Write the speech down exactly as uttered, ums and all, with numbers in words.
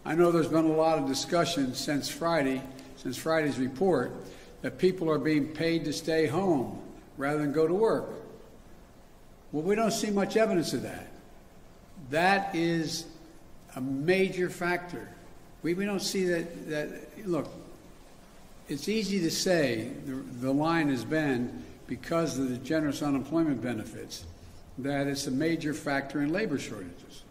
I know there's been a lot of discussion since Friday, since Friday's report, that people are being paid to stay home rather than go to work. Well, we don't see much evidence of that. That is a major factor. We, we don't see that, that, look, it's easy to say, the, the line has been, because of the generous unemployment benefits, that it's a major factor in labor shortages.